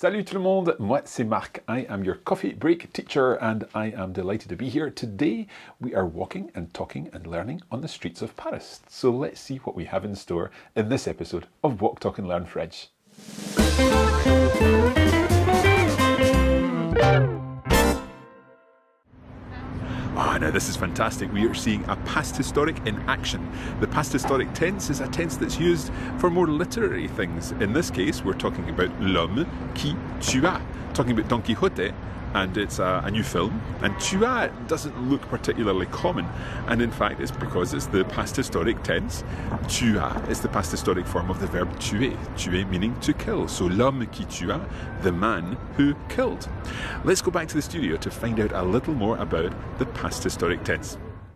Salut tout le monde, moi c'est Marc. I am your coffee break teacher and I am delighted to be here. Today we are walking and talking and learning on the streets of Paris. So let's see what we have in store in this episode of Walk, Talk and Learn French. Now this is fantastic. We are seeing a past historic in action. The past historic tense is a tense that's used for more literary things. In this case, we're talking about l'homme qui tua, talking about Don Quixote, and it's a new film. And tua doesn't look particularly common, and in fact it's because it's the past historic tense. Tua is the past historic form of the verb tuer, tuer meaning to kill. So l'homme qui tua, the man who killed. Let's go back to the studio to find out a little more about the past historic tense.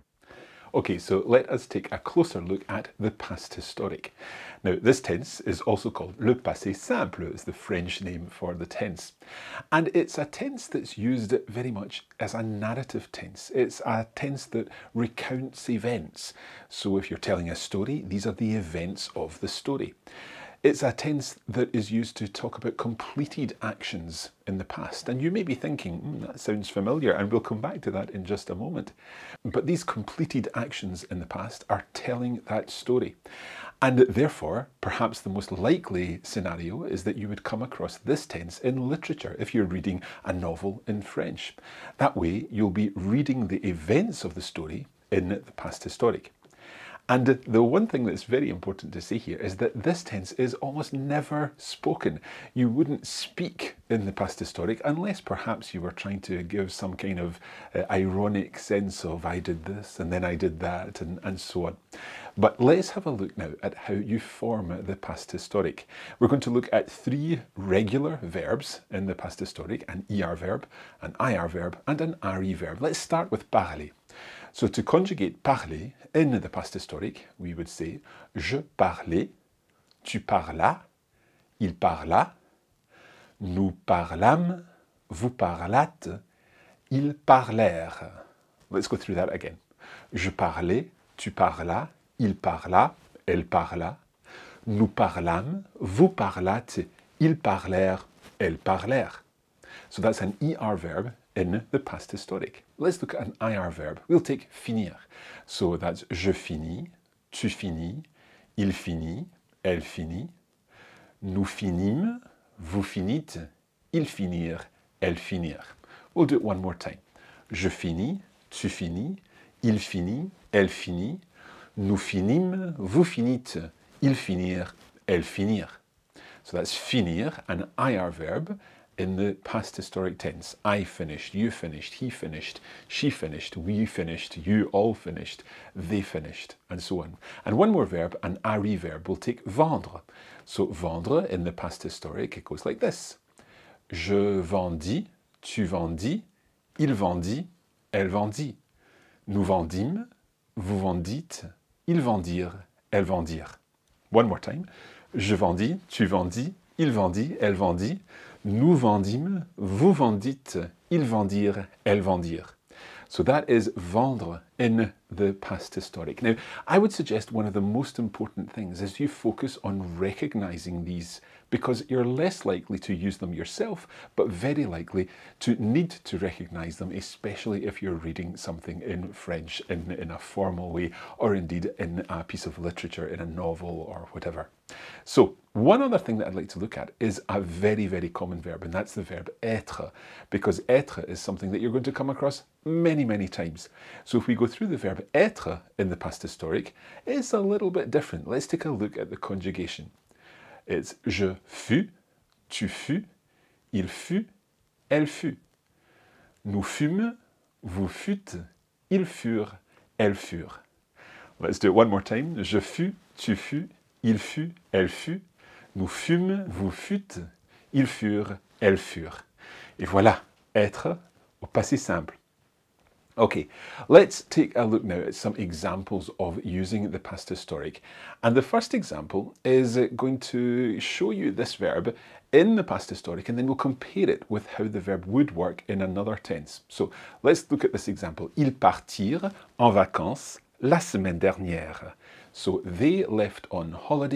Okay, so let us take a closer look at the past historic. Now, this tense is also called le passé simple, is the French name for the tense. And it's a tense that's used very much as a narrative tense. It's a tense that recounts events. So if you're telling a story, these are the events of the story. It's a tense that is used to talk about completed actions in the past. And you may be thinking, that sounds familiar, and we'll come back to that in just a moment. But these completed actions in the past are telling that story. And therefore, perhaps the most likely scenario is that you would come across this tense in literature if you're reading a novel in French. That way, you'll be reading the events of the story in the past historic. And the one thing that's very important to say here is that this tense is almost never spoken. You wouldn't speak in the past historic unless perhaps you were trying to give some kind of ironic sense of I did this and then I did that and so on. But let's have a look now at how you form the past historic. We're going to look at three regular verbs in the past historic, an ER verb, an IR verb and an RE verb. Let's start with parler. So to conjugate parler in the past historic, we would say je parlais, tu parlas, il parla, nous parlâmes, vous parlâtes, ils parlèrent. Let's go through that again. Je parlais, tu parlas, il parla, elle parla, nous parlâmes, vous parlâtes, ils parlèrent, elles parlèrent. So that's an ER verb in the past historic. Let's look at an IR verb. We'll take finir. So that's je finis, tu finis, il finit, elle finit, nous finîmes, vous finîtes, ils finirent, elles finirent. We'll do it one more time. Je finis, tu finis, il finit, elle finit, nous finîmes, vous finîtes, ils finirent, elles finirent. So that's finir, an IR verb, in the past historic tense. I finished, you finished, he finished, she finished, we finished, you all finished, they finished, and so on. And one more verb, an RE verb, we'll take vendre. So vendre in the past historic, it goes like this. Je vendis, tu vendis, il vendit, elle vendit. Nous vendîmes, vous vendîtes, ils vendirent, elles vendirent. One more time. Je vendis, tu vendis, il vendit, elle vendit. Nous vendîmes, vous vendîtes, ils vendirent, elles vendirent. So that is vendre in the past historic. Now, I would suggest one of the most important things is you focus on recognizing these because you're less likely to use them yourself, but very likely to need to recognize them, especially if you're reading something in French in a formal way, or indeed in a piece of literature, in a novel or whatever. So, one other thing that I'd like to look at is a very, very common verb, and that's the verb être, because être is something that you're going to come across many, many times. So if we go through the verb être in the past historic, it's a little bit different. Let's take a look at the conjugation. It's je fus, tu fus, il fut, elle fut. Nous fûmes, vous fûtes, ils furent, elles furent. Let's do it one more time. Je fus, tu fus, il fut, elle fut. Nous fûmes, vous fûtes, ils furent, elles furent. Et voilà, être au passé simple. Okay, let's take a look now at some examples of using the past historic. And the first example is going to show you this verb in the past historic, and then we'll compare it with how the verb would work in another tense. So let's look at this example. Ils partirent en vacances la semaine dernière. So they left on holiday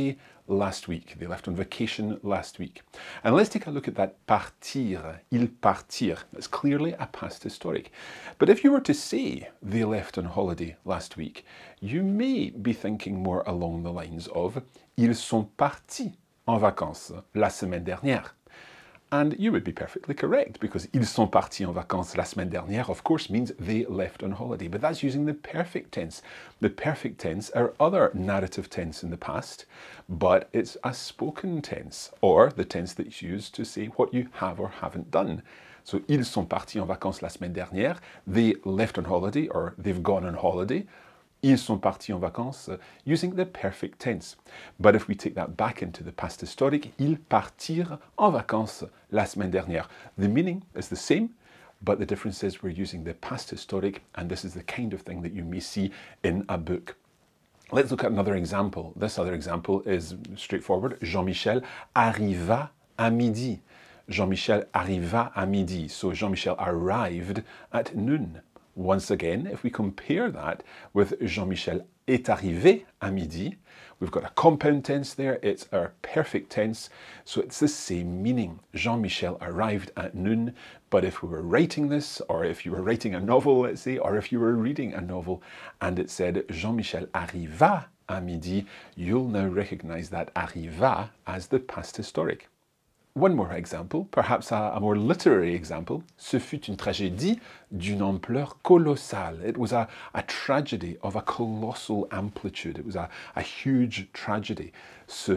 last week. They left on vacation last week. And let's take a look at that partir, ils partirent. That's clearly a past historic. But if you were to say they left on holiday last week, you may be thinking more along the lines of ils sont partis en vacances la semaine dernière. And you would be perfectly correct, because ils sont partis en vacances la semaine dernière, of course, means they left on holiday. But that's using the perfect tense. The perfect tense are other narrative tense in the past, but it's a spoken tense, or the tense that's used to say what you have or haven't done. So, ils sont partis en vacances la semaine dernière. They left on holiday, or they've gone on holiday. Ils sont partis en vacances, using the perfect tense. But if we take that back into the past historic, ils partirent en vacances la semaine dernière. The meaning is the same, but the difference is we're using the past historic, and this is the kind of thing that you may see in a book. Let's look at another example. This other example is straightforward. Jean-Michel arriva à midi. Jean-Michel arriva à midi. So Jean-Michel arrived at noon. Once again, if we compare that with Jean-Michel est arrivé à midi, we've got a compound tense there, it's our perfect tense, so it's the same meaning. Jean-Michel arrived at noon, but if we were writing this, or if you were writing a novel, let's say, or if you were reading a novel, and it said Jean-Michel arriva à midi, you'll now recognize that arriva as the past historic. One more example, perhaps a more literary example. Ce fut une tragédie d'une ampleur colossale. It was a tragedy of a colossal amplitude. It was a huge tragedy. Ce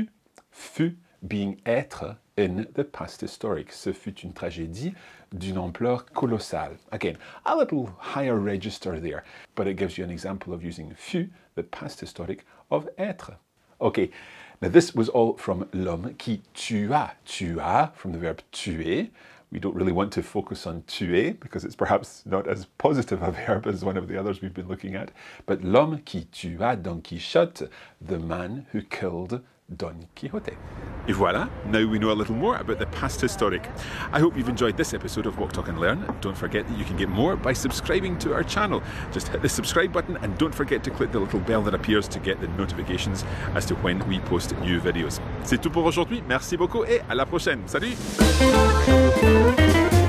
fut being être in the past historic. Ce fut une tragédie d'une ampleur colossale. Again, a little higher register there, but it gives you an example of using fut, the past historic, of être. Okay. Now this was all from l'homme qui tua. Tua from the verb tuer. We don't really want to focus on tuer because it's perhaps not as positive a verb as one of the others we've been looking at. But l'homme qui tua Don Quixote, the man who killed Don Quixote. Et voilà, now we know a little more about the past historic. I hope you've enjoyed this episode of Walk, Talk and Learn. Don't forget that you can get more by subscribing to our channel. Just hit the subscribe button and don't forget to click the little bell that appears to get the notifications as to when we post new videos. C'est tout pour aujourd'hui, merci beaucoup et à la prochaine. Salut!